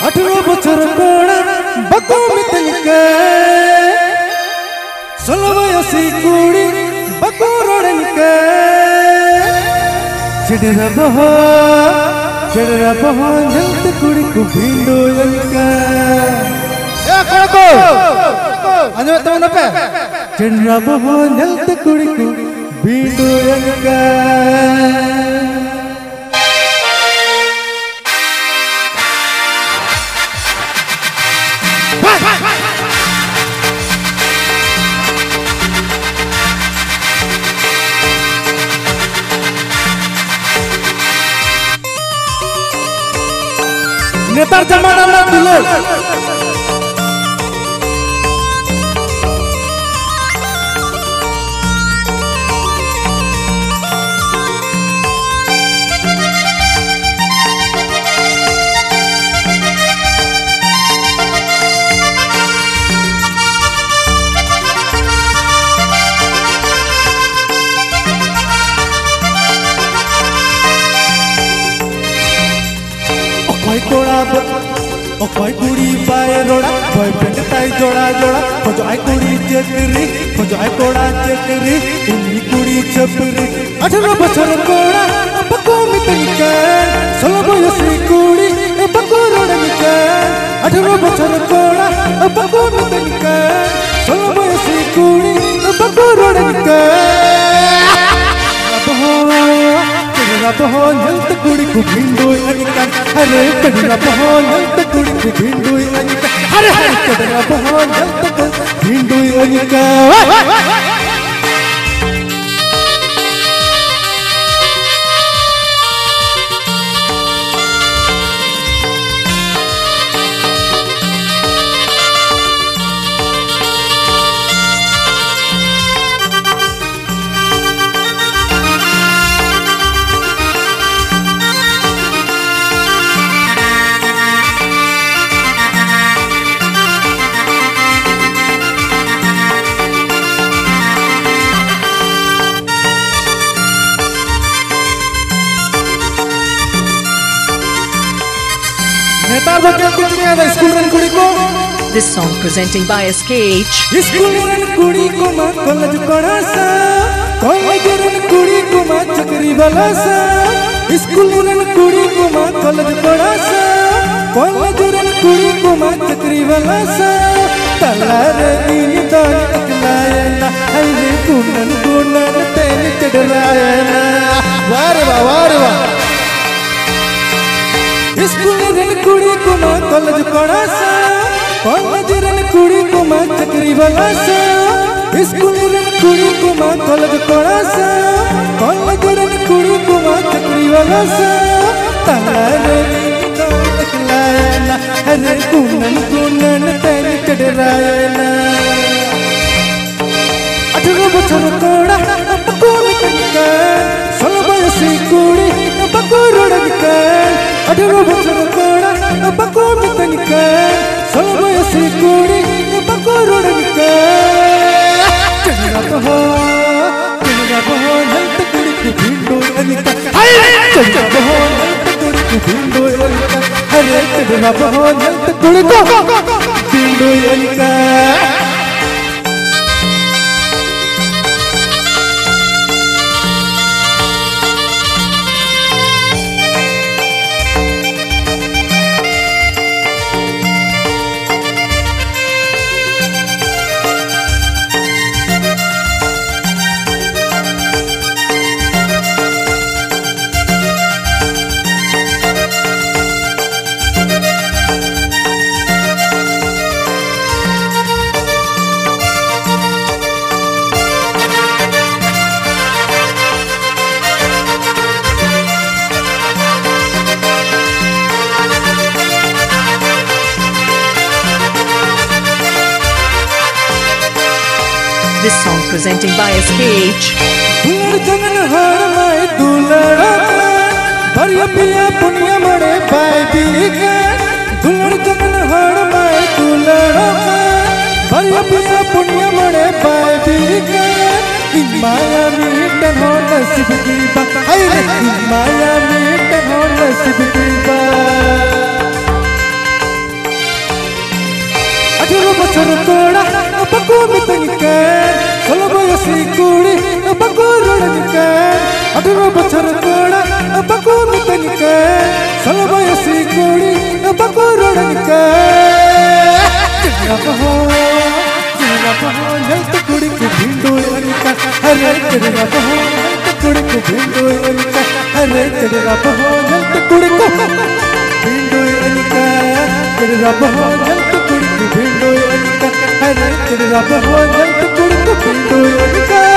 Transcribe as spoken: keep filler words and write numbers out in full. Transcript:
अठारह बछर कोड़ा बको मितनके सोलह बयसी कुड़ी बको रोड़नके चिड़रा बहो चिड़रा बहो जल्द कुड़ी को भिंडो यनके ए कोड़को अंजो तो नपे चिड़रा बहो जल्द कुड़ी को भिंडो यनके नेतार जमाना ना दुलर ओपाई कुड़ी पाए रोड़ा बॉयफ्रेंड ताई जोड़ा जोड़ा खोजो आई कुड़ी चकरी खोजो आई कोड़ा चकरी उन्हीं कुड़ी चपरी अठारह बछर कोड़ा बको मितनके सोलह बयसी कुड़ी बको रोड़नके अठारह बछर कोड़ा बको मितनके सोलह बयसी कुड़ी बको रोड़नके कड़रा बहो जल्द कुड़ी को भिंडो यनके अरे कड़रा बहो जल्द कुड़ी को भिंडो यनके अरे कड़रा बहो जल्द भिंडो यनके This song presenting by S K H. School run kudi ko ma college pढ़ा सा, college run kudi ko ma चकरी वाला सा. School run kudi ko ma college पढ़ा सा, college run kudi ko ma चकरी वाला सा. तलार नी दान अकलाया ना, हल्ले कुनन कुनन तेरे चढ़लाया ना. वारे वा वारे वा. स्कूल रन कुड़ी को मां कॉलेज पढ़ा सा, कॉलेज रन कुड़ी को मां चकरी वाला सा. स्कूल रन कुड़ी को मां कॉलेज पढ़ा सा, कॉलेज रन कुड़ी को मां चकरी वाला सा. तलार नी दान अकलाया ना, हरे कुनन कुनन तेरे चढ़लाया ना. अठारह बछर कोड़ा बको मितनके सोलह बयसी कुड़ी बको रोड़नके अठारह बछर कोड़ा बको मितनके सोलह बयसी कुड़ी बको रोड़नके. कड़रा बहो कड़रा बहो जल्द कुड़ी को भिंडो यनके कड़रा बहो जल्द कुड़ी को भिंडो यनके अरे कड़रा बहो जल्द कुड़ी को भिंडो यनके. This song presenting by S K H. दुलड़ जंगन हार माए दुलड़ा भरिया पिया पुनिया मड़े पाए बीके. दुलड़ जंगन हार माए दुलड़ा भरिया पिया पुनिया मड़े पाए बीके. माया मीटन हो नसीब की बात, माया मीटन हो नसीब की बात. अठारह बछर कोड़ा बको में तनिके सोलह बयसी कुड़ी बको रड़निके अठारह बछर कोड़ा बको में तनिके सोलह बयसी कुड़ी बको रड़निके कितना बहो कितना बहो जल्द कुड़ी को भिंडो अनिका अरे कितना बहो कुड़ी को भिंडो अनिका अरे कितना बहो जल्द कुड़ी को भिंडो अनिका कितना बहो जल्द कुड़ी को भिंडो अनिका अरे कितना बहो जल्द कुड़ी को भिंडो अनिका